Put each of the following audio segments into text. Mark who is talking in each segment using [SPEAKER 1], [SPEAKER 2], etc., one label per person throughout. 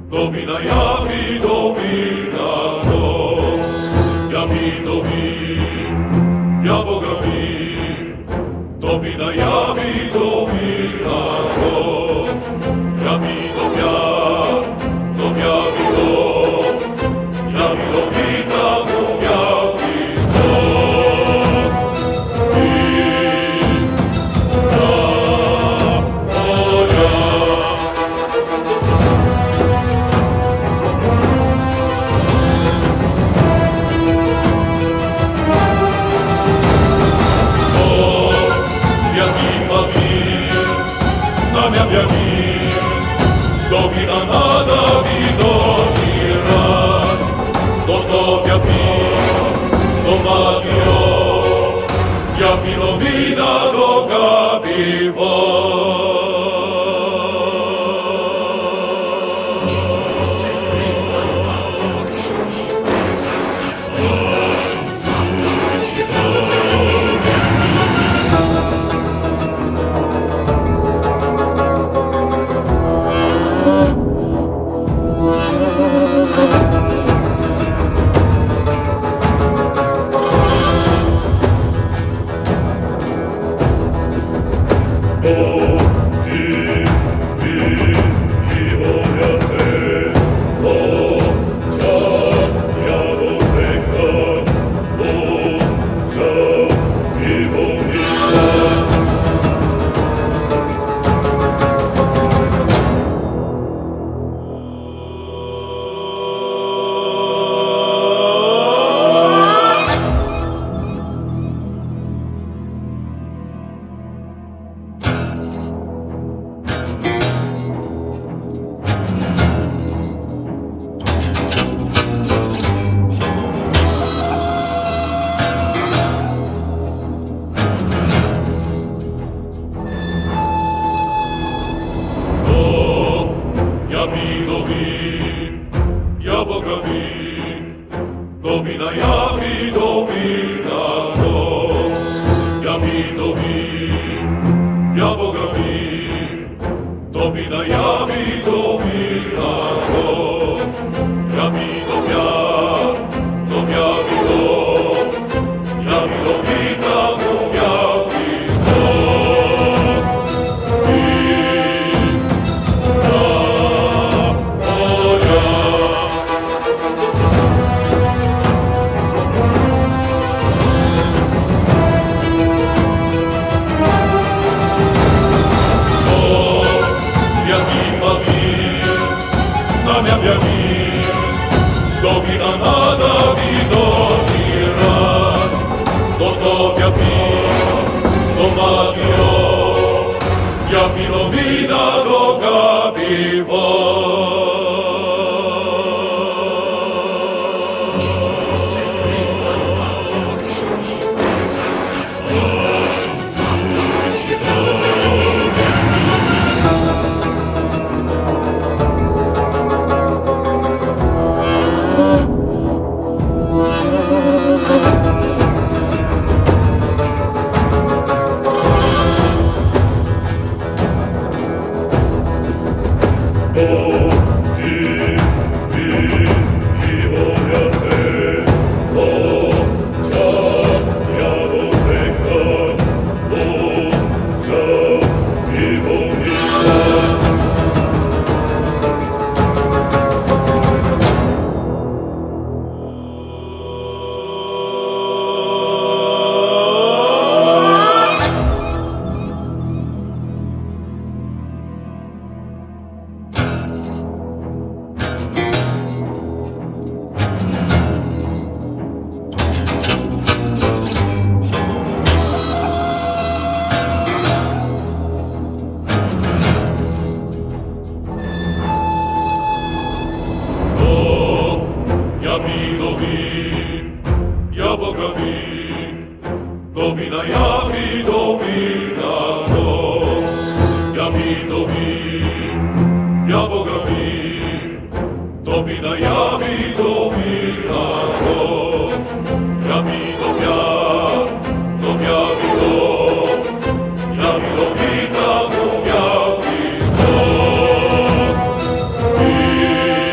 [SPEAKER 1] Domina javi dovina to, ja mi dovi, ja Boga vi. Domina javi dovina to, ja mi dovja, dovja vi do, ja mi dovina, dovja vi do. Domina nada vidovira, do via do vavio, ja pilomina do gabivo. Domina javi dovina to, ja mi dovi, ja Boga vi. Domina javi dovina to, ja mi dovja, dovja vi do, ja mi dovina, dovja vi do. Domina nada vidovira, do via do vavio, ja pilomina do gabivo. Domina javi dovina to, ja mi dovi, ja Boga vi. Domina javi dovina to, ja mi dovja, dovja vi do, ja mi dovina, dovja vi do.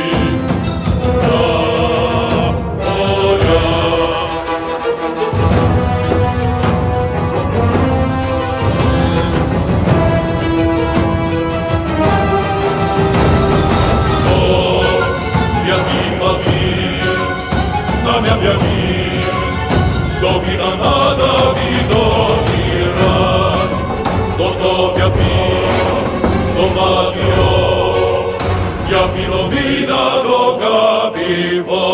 [SPEAKER 1] vina dogabivo.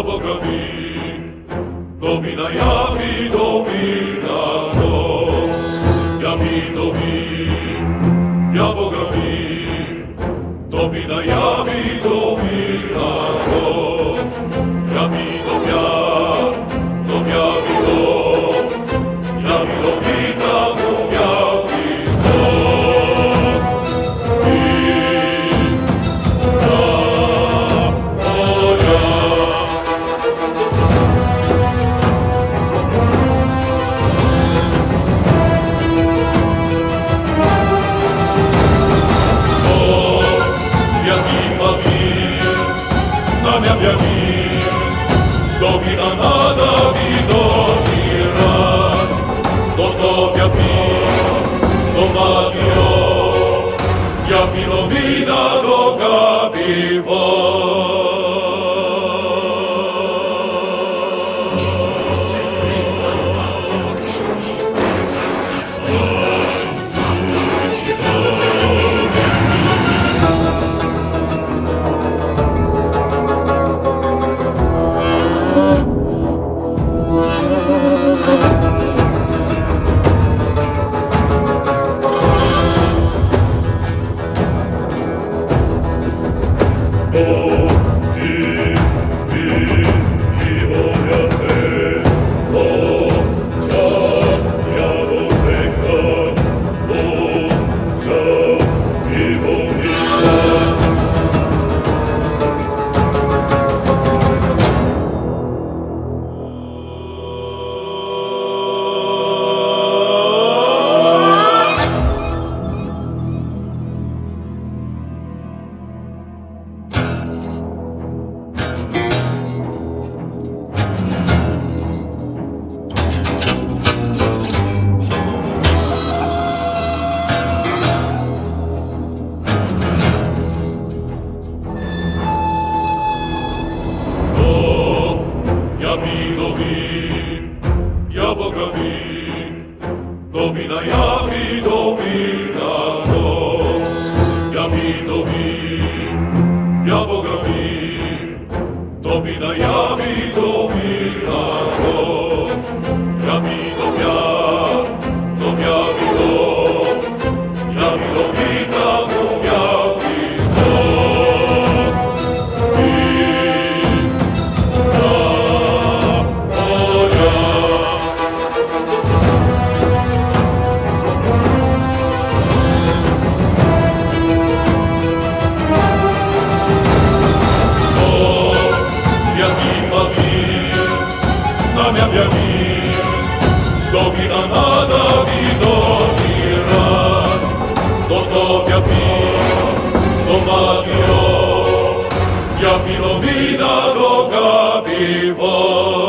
[SPEAKER 1] Boga vin, domina ja mi dovina to, ja mi dovin, ja Boga vin, domina ja mi dovina to, ja mi dovja vido, ja mi dovina dovja vido. Domina nada vidovira, gotovja pio, dovavio, ja pilomina doga bivo. Domina ja mi dovina to, ja mi dovin, ja Boga vin, domina ja mi dovina to, ja mi dovja vido, ja mi dovina dovja vido. Domina nada vidovira, gotovja pio, dovavio, ja pilomina doga bivo.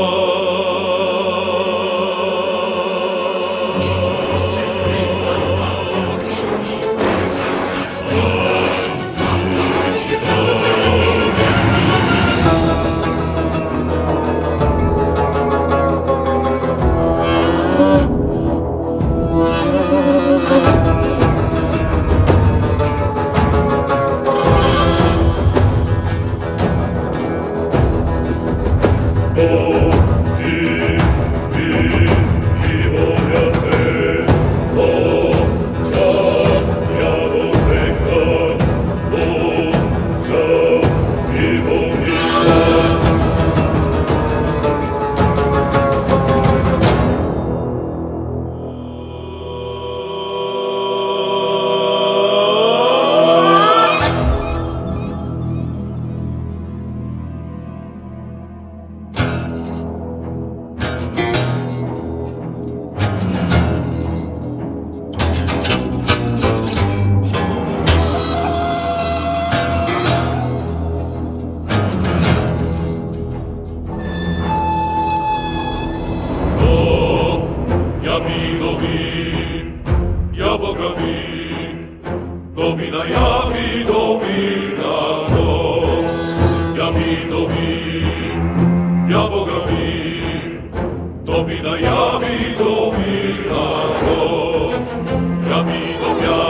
[SPEAKER 1] Domina ja mi dovina to, ja mi dovin, ja Boga vin, domina ja mi dovina to, ja mi dovja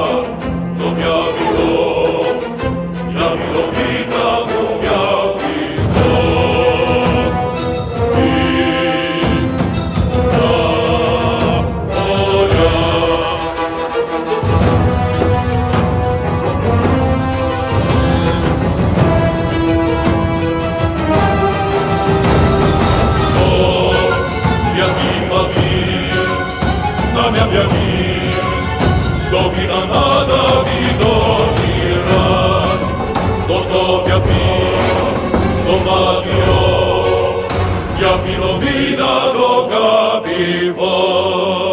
[SPEAKER 1] vido, ja mi dovina dovja vido. bilo mi da doga bivo.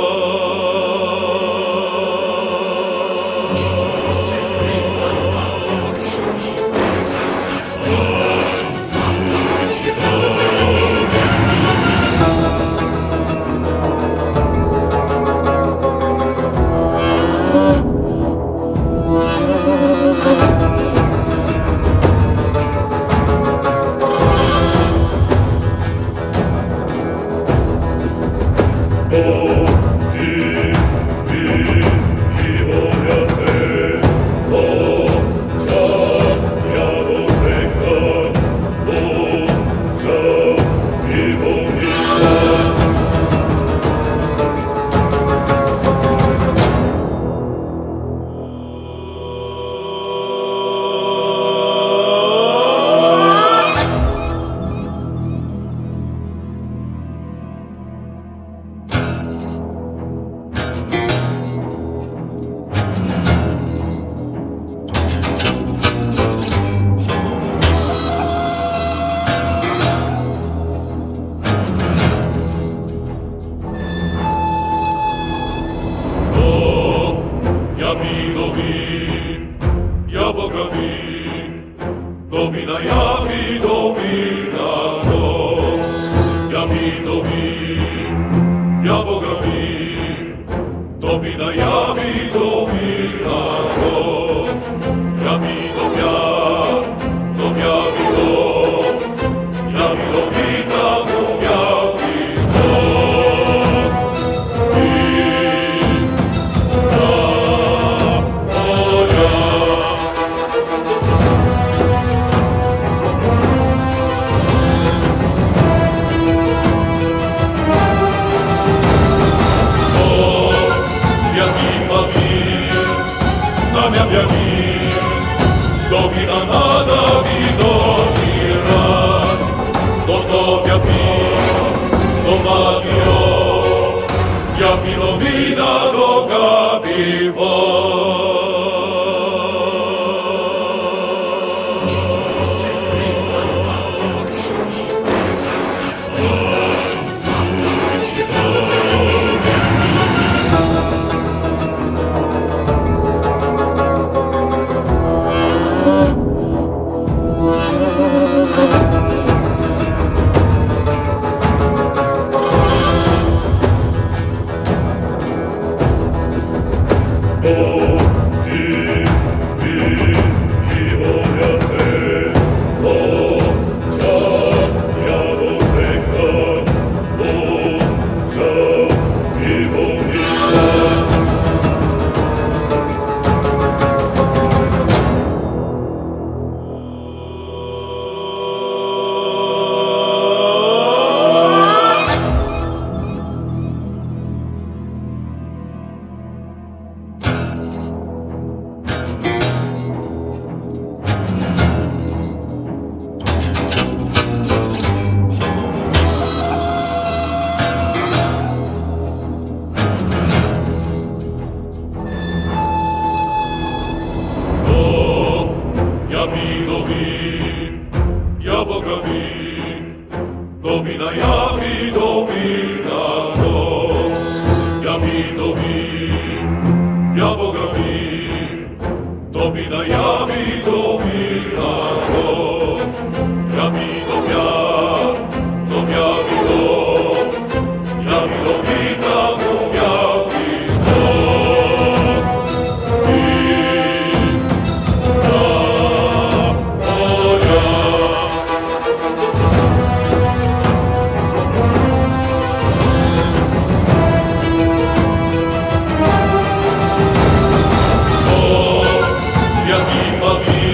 [SPEAKER 2] Jaki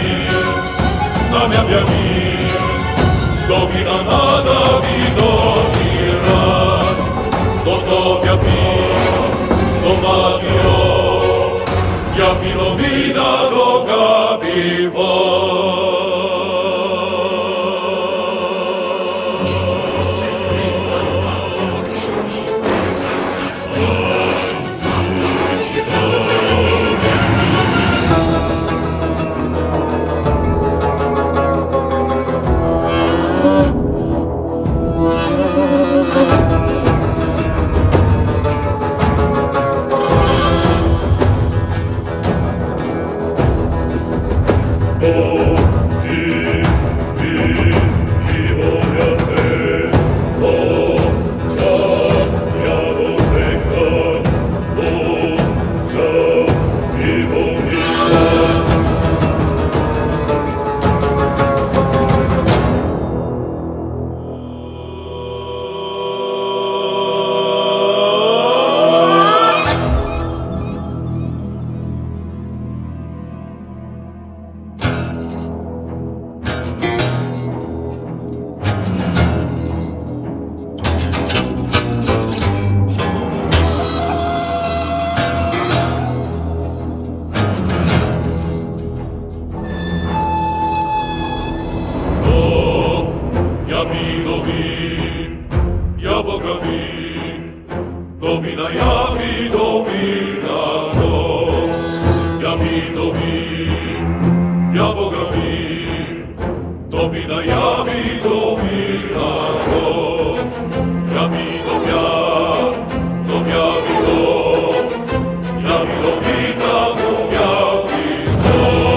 [SPEAKER 1] vidovim, ja Boga vim, domina ja vidovina to. Ja vidovim, ja Boga vim, domina ja vidovina to. Ja vidovja, dom ja vidov, ja vidovina dom ja vidov.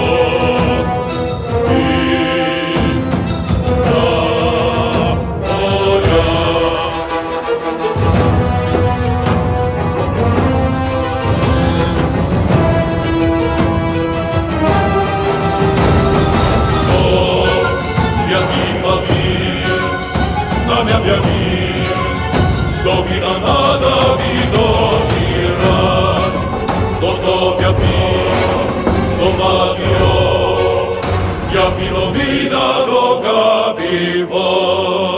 [SPEAKER 1] Domina nada vidovira, do to ja vavio, ja pilomina doga bivo.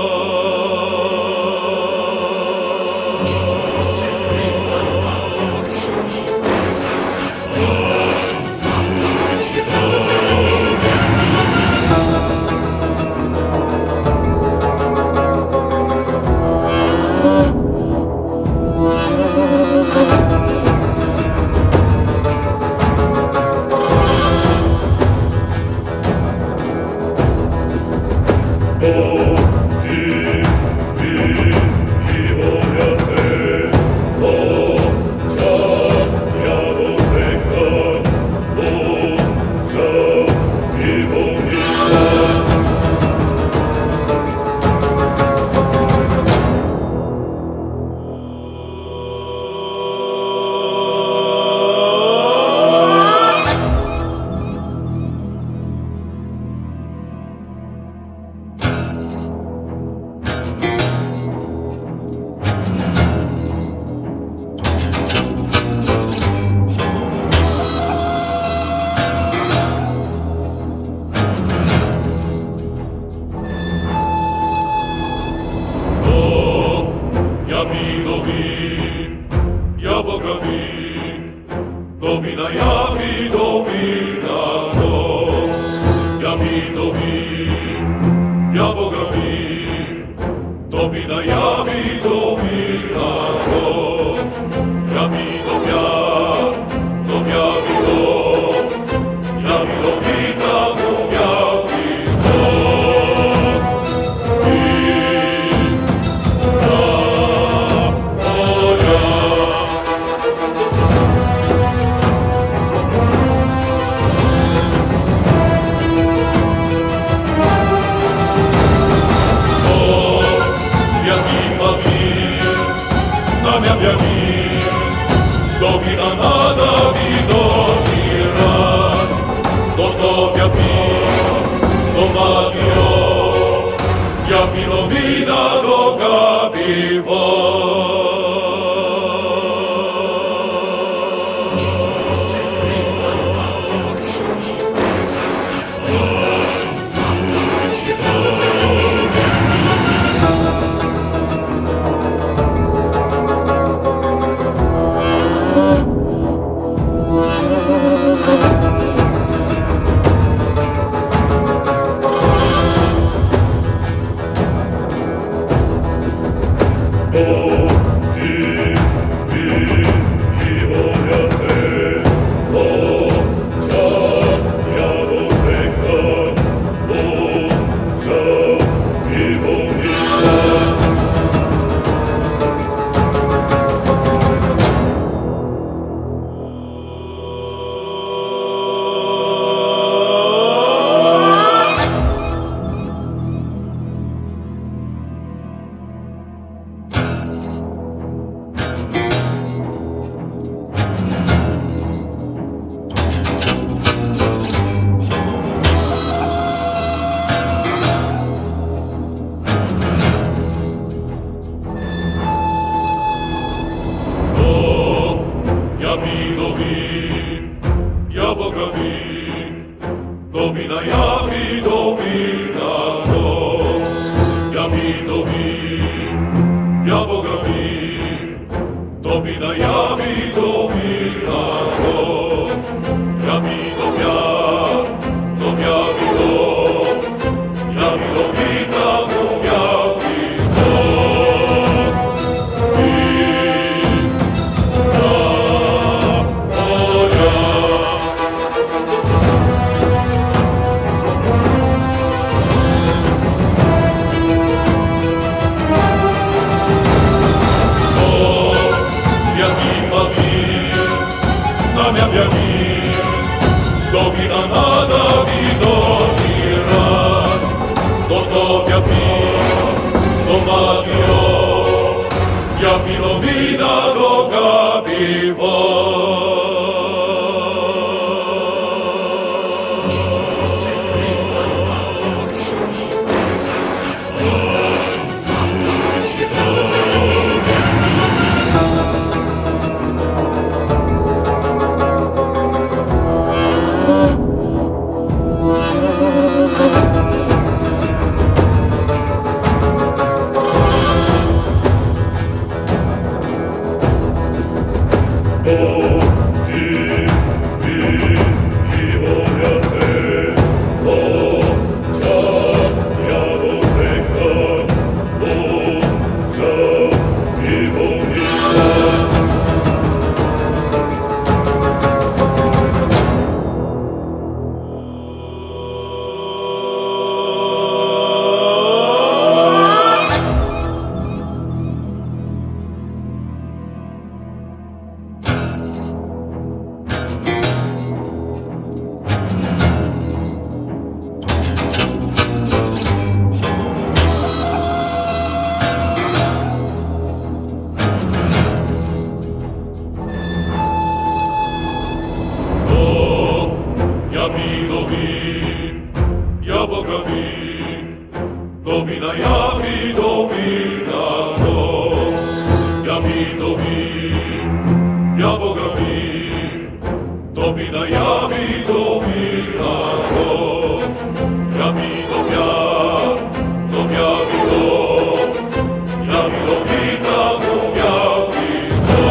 [SPEAKER 1] Ja Boga vim, domina ja vidovina to. Ja vidovim, ja Boga vim, domina ja vidovina to. Ja vidovja, dom ja vidov, ja vidovina dom ja vidov. Domina nada vidovira, do to ja vavio, ja pilomina doga bivo. Ja Boga vim, domina ja vidovina to. Ja vidovim, ja Boga vim, domina ja vidovina to. Ja vidovja, dom ja vidov, ja vidovina dom ja Dovadio, ja pilomina doga bivo. Ja Boga vim, domina ja mi dovina to. Ja mi dovim, ja Boga vim, domina ja mi dovina to. Ja mi dovja, dovja mi do, ja mi dovina, dovja mi to.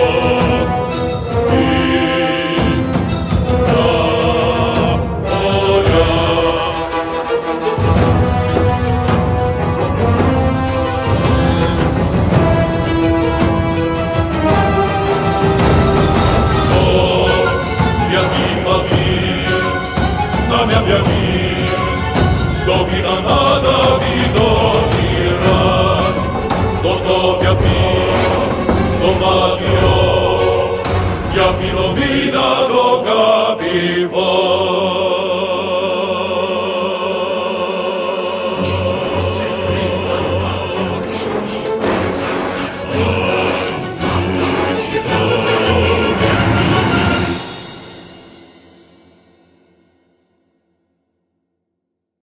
[SPEAKER 1] Domina nada vidovira, dotovja pio, dovadio, ja pilomina doga bivo.